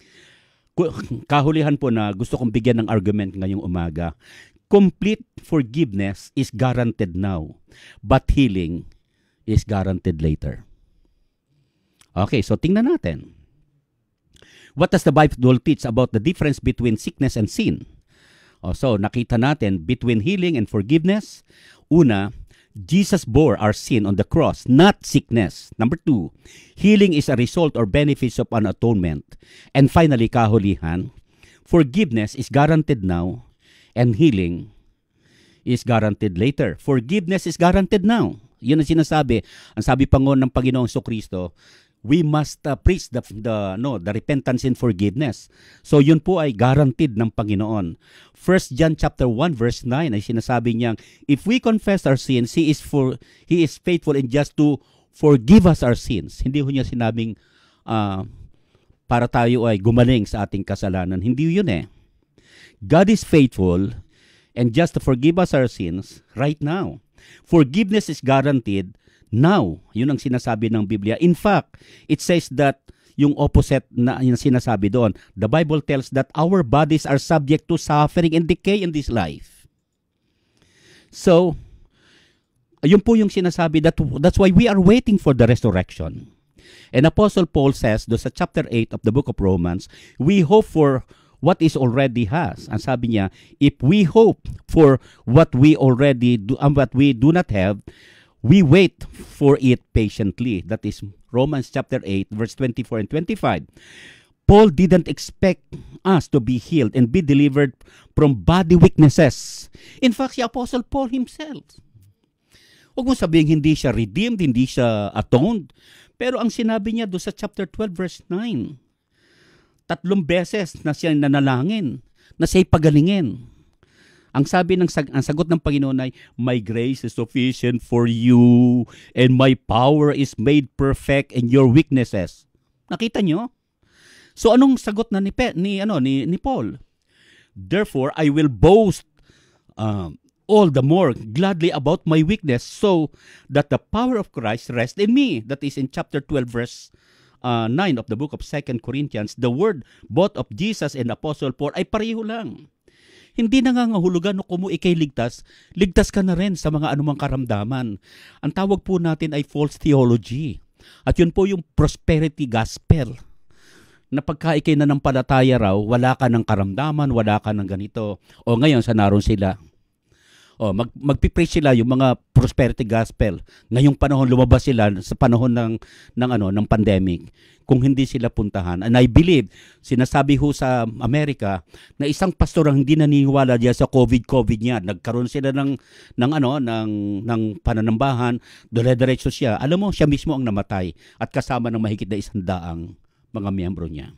Kahulihan po na gusto kong bigyan ng argument ngayong umaga. Complete forgiveness is guaranteed now, but healing is guaranteed later. Okay, so tingnan natin. What does the Bible teach about the difference between sickness and sin? Oh, so nakita natin between healing and forgiveness. Una, Jesus bore our sin on the cross, not sickness. Number two, healing is a result or benefits of an atonement. And finally, kahulihan, forgiveness is guaranteed now, and healing is guaranteed later. Forgiveness is guaranteed now. Yun ang sinasabi. Ang sabi pa ng Panginoong Jesucristo, we must uh, preach the, the, no, the repentance and forgiveness. So yun po ay guaranteed ng Panginoon. First John chapter one verse nine ay sinasabi niyang, if we confess our sins, He is, for, He is faithful and just to forgive us our sins. Hindi ho niya sinabing uh, para tayo ay gumaling sa ating kasalanan. Hindi yun eh. God is faithful and just to forgive us our sins right now. Forgiveness is guaranteed now. Yun ang sinasabi ng Biblia. In fact, it says that yung opposite na yung sinasabi doon. The Bible tells that our bodies are subject to suffering and decay in this life. So, yun po yung sinasabi. That, that's why we are waiting for the resurrection. And Apostle Paul says, do sa chapter eight of the book of Romans, we hope for what is already has. Ang sabi niya, if we hope for what we already do, and what we do not have, we wait for it patiently. That is Romans chapter eight, verse twenty-four and twenty-five. Paul didn't expect us to be healed and be delivered from body weaknesses. In fact, si Apostle Paul himself, huwag mo sabihin hindi siya redeemed, hindi siya atoned. Pero ang sinabi niya doon sa chapter twelve, verse nine, tatlong beses na siya nanalangin, na siya'y pagalingin. Ang sabi ng sag- ang sagot ng Panginoon ay, my grace is sufficient for you and my power is made perfect in your weaknesses. Nakita nyo? So anong sagot na ni Pe, ni ano ni ni Paul? Therefore, I will boast um, all the more gladly about my weakness, so that the power of Christ rests in me. That is in chapter twelve, verse uh, nine of the book of Second Corinthians. The word both of Jesus and Apostle Paul ay pareho lang. Hindi nangangahulugan no kumu ikay ligtas, ligtas ka na rin sa mga anumang karamdaman. Ang tawag po natin ay false theology. At yun po yung prosperity gospel. Na pagka ikay nanampalataya raw, wala ka ng karamdaman, wala ka ng ganito. O ngayon, sa naroon sila. O, mag, magpipreach sila yung mga prosperity gospel. Ngayong panahon, lumabas sila sa panahon ng, ng, ano, ng pandemic. Kung hindi sila puntahan. And I believe, sinasabi ho sa Amerika, na isang pastor ang hindi naniniwala diyan sa COVID-COVID niya. Nagkaroon sila ng, ng, ano, ng, ng pananambahan, dole-diretso siya. Alam mo, siya mismo ang namatay at kasama ng mahigit na isang daang mga miyembro niya.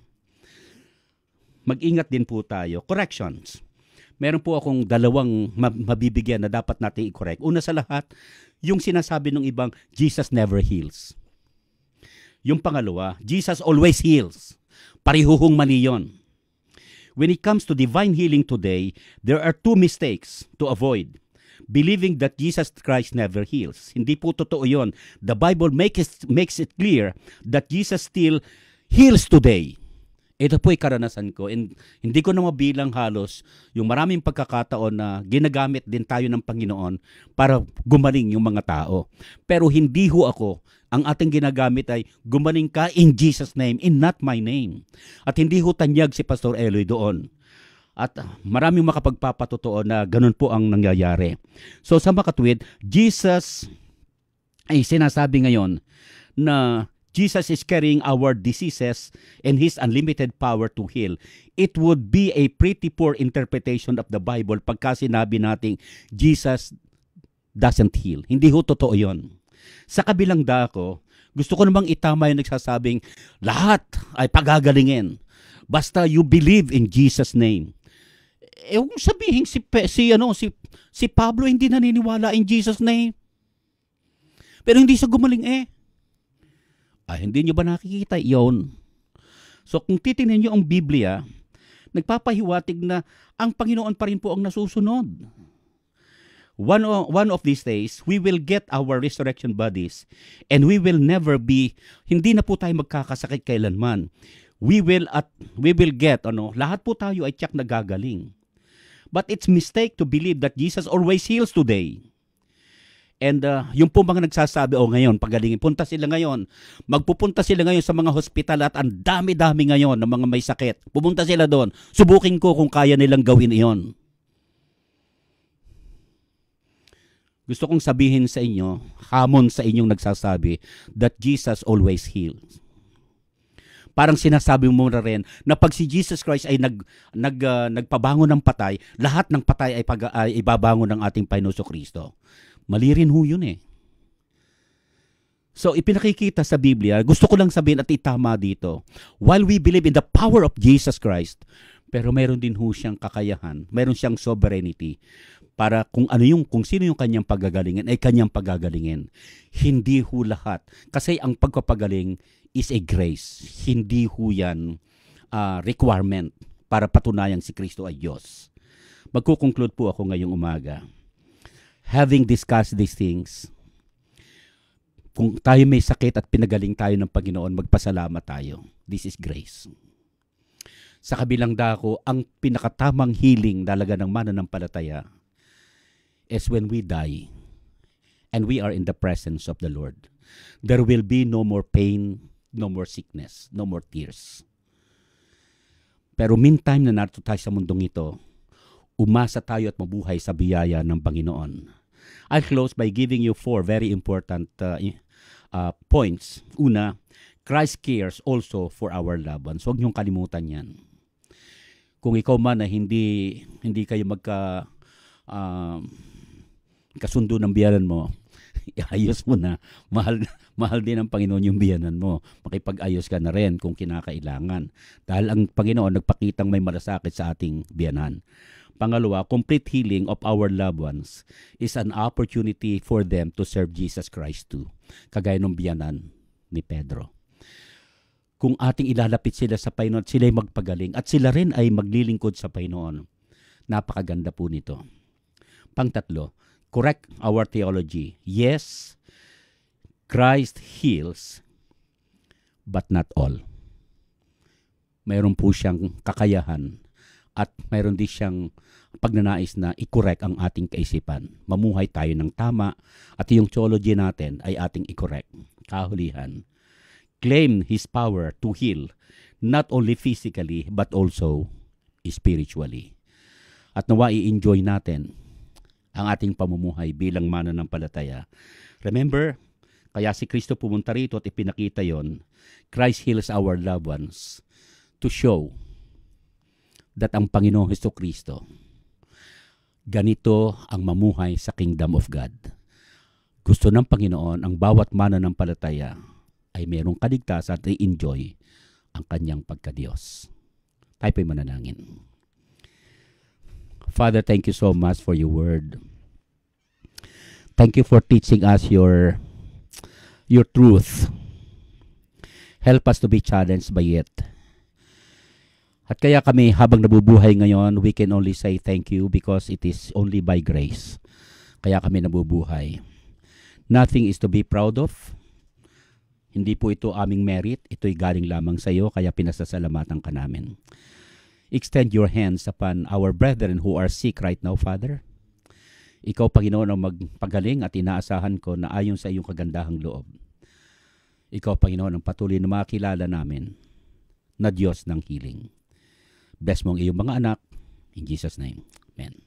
Mag-ingat din po tayo. Corrections. Meron po akong dalawang mabibigyan na dapat natin i-correct. Una sa lahat, yung sinasabi ng ibang, Jesus never heals. Yung pangalawa, Jesus always heals. Parihuhong mali yun. When it comes to divine healing today, there are two mistakes to avoid. Believing that Jesus Christ never heals. Hindi po totoo yun. The Bible makes it, makes it clear that Jesus still heals today. Ito po ay karanasan ko. And hindi ko na mabilang halos yung maraming pagkakataon na ginagamit din tayo ng Panginoon para gumaling yung mga tao. Pero hindi ho ako. Ang ating ginagamit ay gumaling ka in Jesus' name, in not my name. At hindi ho tanyag si Pastor Eloy doon. At maraming makapagpapatotoo na ganun po ang nangyayari. So sa makatwid, Jesus ay sinasabi ngayon na Jesus is carrying our diseases and His unlimited power to heal. It would be a pretty poor interpretation of the Bible pagka sinabi nating Jesus doesn't heal. Hindi ho totoo yon. Sa kabilang dako, gusto ko namang itama yung nagsasabing lahat ay pagagalingin. Basta you believe in Jesus' name. Eh, kung sabihin si, si, ano, si, si Pablo hindi naniniwala in Jesus' name. Pero hindi siya gumaling eh. Ah, hindi nyo ba nakikita iyon? So kung titingnan nyo ang Biblia, nagpapahiwatig na ang Panginoon pa rin po ang nasusunod. One, one of these days, we will get our resurrection bodies and we will never be, hindi na po tayo magkakasakit kailanman. We will, at, we will get, ano, lahat po tayo ay tiyak na gagaling. But it's mistake to believe that Jesus always heals today. And uh, yung po mga nagsasabi, oh ngayon, pagalingin, punta sila ngayon. Magpupunta sila ngayon sa mga hospital at ang dami-dami ngayon ng mga may sakit. Pupunta sila doon. Subukin ko kung kaya nilang gawin iyon. Gusto kong sabihin sa inyo, hamon sa inyong nagsasabi, that Jesus always heals. Parang sinasabi mo na rin na pag si Jesus Christ ay nag, nag, uh, nagpabangon ng patay, lahat ng patay ay, pag, ay ibabangon ng ating Panginoon Kristo. Mali rin ho yun eh. So ipinakikita sa Biblia, gusto ko lang sabihin at itama dito, while we believe in the power of Jesus Christ, pero meron din ho siyang kakayahan, meron siyang sovereignty, para kung ano yung, kung sino yung kanyang pagagalingin, ay kanyang pagagalingin. Hindi ho lahat. Kasi ang pagpapagaling is a grace. Hindi ho yan uh, requirement para patunayang si Kristo ay Diyos. Magkukonclude po ako ngayong umaga. Having discussed these things, kung tayo may sakit at pinagaling tayo ng Panginoon, magpasalamat tayo. This is grace. Sa kabilang dako, ang pinakatamang healing talaga ng mananampalataya is when we die and we are in the presence of the Lord. There will be no more pain, no more sickness, no more tears. Pero meantime na narito tayo sa mundong ito, umasa tayo at mabuhay sa biyaya ng Panginoon. I'll close by giving you four very important uh, uh, points. Una, Christ cares also for our loved ones. Huwag niyong kalimutan yan. Kung ikaw man na hindi, hindi kayo magka, uh, kasundo ng biyanan mo, iayos mo na. Mahal, mahal din ng Panginoon yung biyanan mo. Makipag-ayos ka na rin kung kinakailangan. Dahil ang Panginoon nagpakitang may malasakit sa ating biyanan. Pangalawa, complete healing of our loved ones is an opportunity for them to serve Jesus Christ too. Kagaya ng biyanan ni Pedro. Kung ating ilalapit sila sa Panginoon, sila ay magpagaling at sila rin ay maglilingkod sa Panginoon. Napakaganda po nito. Pangtatlo, correct our theology. Yes, Christ heals, but not all. Mayroon po siyang kakayahan at mayroon din siyang pagnanais na i-correct ang ating kaisipan. Mamuhay tayo ng tama at yung theology natin ay ating i-correct. Kahulihan. Claim His power to heal, not only physically but also spiritually. At nawa i-enjoy natin ang ating pamumuhay bilang mananampalataya. Remember, kaya si Kristo pumunta rito at ipinakita yon. Christ heals our loved ones to show that ang Panginoong Hestokristo, ganito ang mamuhay sa Kingdom of God. Gusto ng Panginoon ang bawat mananampalataya ay mayroong kaligtasan at i-enjoy ang kanyang pagkadiyos. Tayo po'y mananangin. Father, thank you so much for your word. Thank you for teaching us your, your truth. Help us to be challenged by it. At kaya kami habang nabubuhay ngayon, we can only say thank you because it is only by grace. Kaya kami nabubuhay. Nothing is to be proud of. Hindi po ito aming merit, ito'y galing lamang sa iyo, kaya pinasasalamatan ka namin. Extend your hands upon our brethren who are sick right now, Father. Ikaw, Panginoon, ang magpagaling at inaasahan ko na ayon sa iyong kagandahang loob. Ikaw, Panginoon, ang patuloy na makilala namin na Diyos ng healing. Bless mo ang iyong mga anak. In Jesus' name, amen.